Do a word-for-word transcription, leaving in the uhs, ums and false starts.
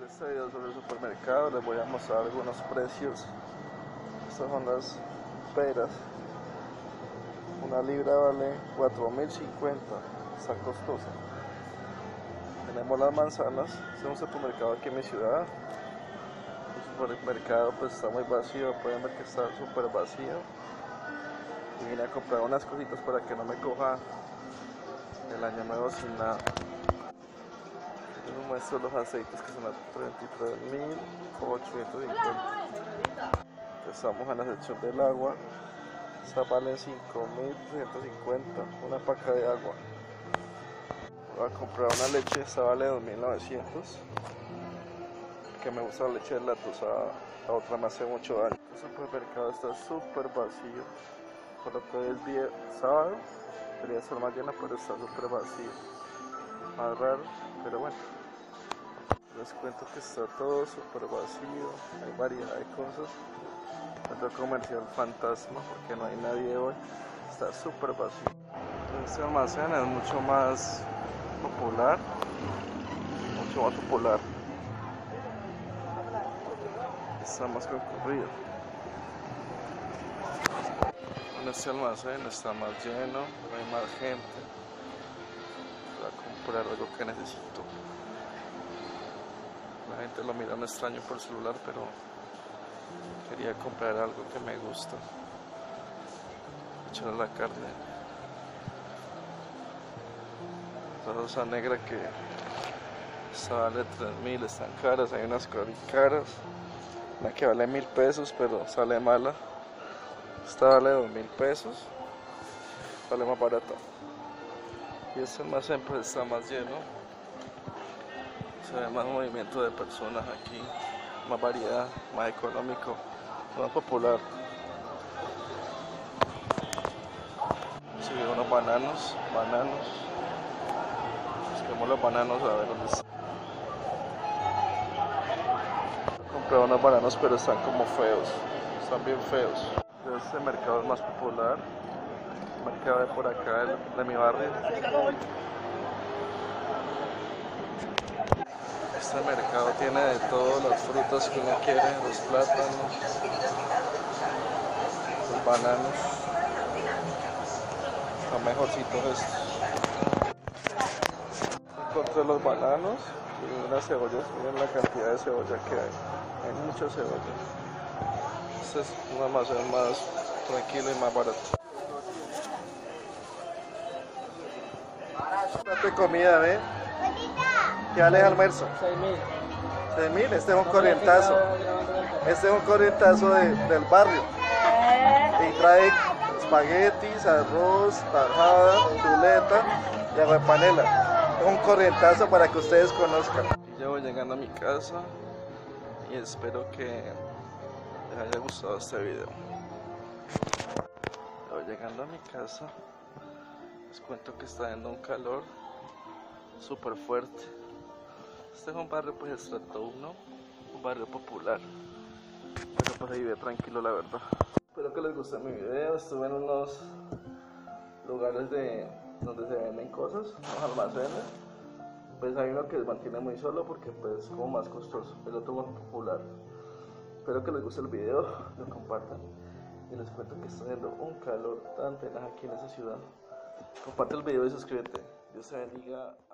En este video sobre el supermercado les voy a mostrar algunos precios. Estas son las peras. Una libra vale cuatro mil cincuenta, está costosa. Tenemos las manzanas. Este es un supermercado aquí en mi ciudad. El supermercado pues está muy vacío, pueden ver que está súper vacío. Y vine a comprar unas cositas para que no me coja el año nuevo sin nada. Les muestro los aceites que son a treinta y tres mil ochocientos cincuenta. Estamos en la sección del agua. Esta vale cinco mil trescientos cincuenta, una paca de agua. Voy a comprar una leche, esta vale dos mil novecientos. Que me gusta la leche de lactosa, la otra me hace mucho daño. El supermercado está súper vacío. Por lo que hoy es día sábado, debería estar más lleno, pero está súper vacío. Más raro, pero bueno. Les cuento que está todo súper vacío, hay variedad de cosas. Centro comercial fantasma, porque no hay nadie hoy, está súper vacío. Este almacén es mucho más popular, mucho más popular. Está más concurrido. En este almacén está más lleno, hay más gente. Voy a comprar algo que necesito. La gente lo mira un extraño por el celular, pero quería comprar algo que me gusta. Echarle la carne. Esta salsa negra que esta vale tres mil, están caras, hay unas caras. Una que vale mil pesos, pero sale mala. Esta vale dos mil pesos, sale más barata. Y este almacén pues está más lleno. Se ve más movimiento de personas aquí, más variedad, más económico, más popular. Sí, unos bananos, bananos. Busquemos los bananos a ver dónde están. Compré unos bananos pero están como feos, están bien feos. Este mercado es más popular, el mercado de por acá, el de mi barrio. Este mercado tiene de todas las frutas que uno quiere, los plátanos, los bananos, están mejorcitos estos. Encontré los bananos y unas cebollas, miren la cantidad de cebolla que hay, hay muchas cebollas. Este es un almacén más tranquilo y más barato. Date comida, ¿ve? ¿Qué vale el almuerzo? seis mil. seis mil, este es un corrientazo. Este es un corrientazo de, del barrio. Y trae espaguetis, arroz, tajada, chuleta y agua de panela. Es un corrientazo para que ustedes conozcan. Ya voy llegando a mi casa y espero que les haya gustado este video. Ya voy llegando a mi casa. Les cuento que está dando un calor súper fuerte. Este es un barrio pues estrato uno, un barrio popular, pero pues ahí vive tranquilo la verdad. Espero que les guste mi video. Estuve en unos lugares de donde se venden cosas, unos almacenes. Pues hay uno que se mantiene muy solo porque pues es como más costoso, el otro más popular. Espero que les guste el video, lo compartan y les cuento que está haciendo un calor tan tenaz aquí en esa ciudad. Comparte el video y suscríbete. Dios te bendiga.